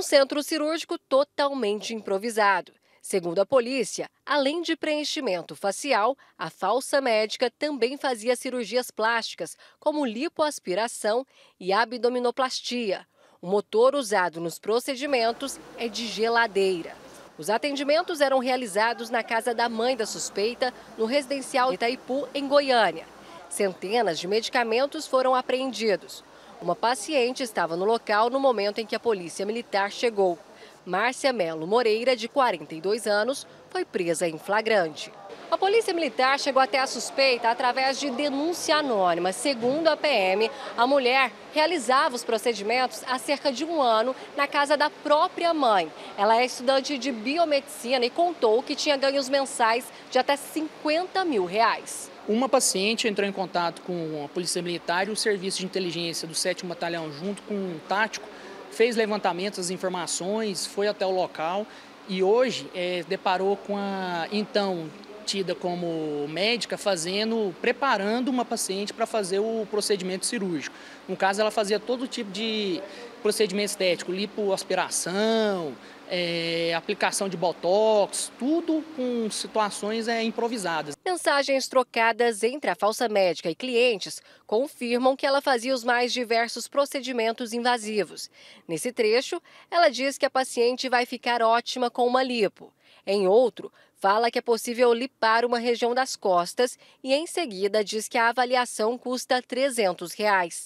centro cirúrgico totalmente improvisado. Segundo a polícia, além de preenchimento facial, a falsa médica também fazia cirurgias plásticas, como lipoaspiração e abdominoplastia. O motor usado nos procedimentos é de geladeira. Os atendimentos eram realizados na casa da mãe da suspeita, no residencial Itaipu, em Goiânia. Centenas de medicamentos foram apreendidos. Uma paciente estava no local no momento em que a polícia militar chegou. Márcia Melo Moreira, de 42 anos, foi presa em flagrante. A polícia militar chegou até a suspeita através de denúncia anônima. Segundo a PM, a mulher realizava os procedimentos há cerca de um ano na casa da própria mãe. Ela é estudante de biomedicina e contou que tinha ganhos mensais de até R$ 50 mil. Uma paciente entrou em contato com a Polícia Militar e o Serviço de Inteligência do 7º Batalhão, junto com um tático, fez levantamento das informações, foi até o local e hoje deparou com a então tida como médica preparando uma paciente para fazer o procedimento cirúrgico. No caso, ela fazia todo tipo de procedimento estético, lipoaspiração, aplicação de botox, tudo com situações improvisadas. Mensagens trocadas entre a falsa médica e clientes confirmam que ela fazia os mais diversos procedimentos invasivos. Nesse trecho, ela diz que a paciente vai ficar ótima com uma lipo. Em outro, fala que é possível lipar uma região das costas e, em seguida, diz que a avaliação custa R$ 300.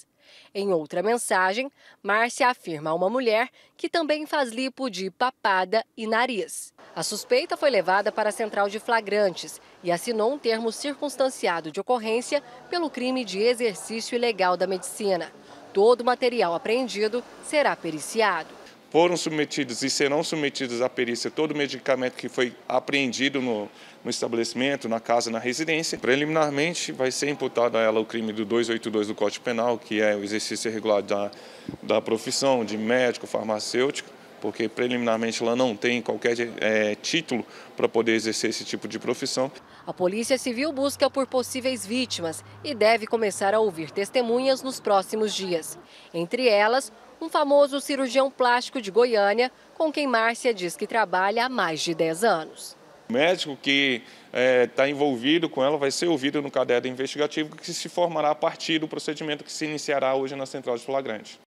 Em outra mensagem, Márcia afirma a uma mulher que também faz lipo de papada e nariz. A suspeita foi levada para a central de flagrantes e assinou um termo circunstanciado de ocorrência pelo crime de exercício ilegal da medicina. Todo o material apreendido será periciado. Foram submetidos e serão submetidos à perícia todo o medicamento que foi apreendido no estabelecimento, na casa, na residência. Preliminarmente, vai ser imputado a ela o crime do 282 do Código Penal, que é o exercício irregular da profissão de médico, farmacêutico, porque preliminarmente ela não tem qualquer título para poder exercer esse tipo de profissão. A Polícia Civil busca por possíveis vítimas e deve começar a ouvir testemunhas nos próximos dias. Entre elas, um famoso cirurgião plástico de Goiânia, com quem Márcia diz que trabalha há mais de 10 anos. O médico que está envolvido com ela vai ser ouvido no caderno investigativo que se formará a partir do procedimento que se iniciará hoje na central de flagrante.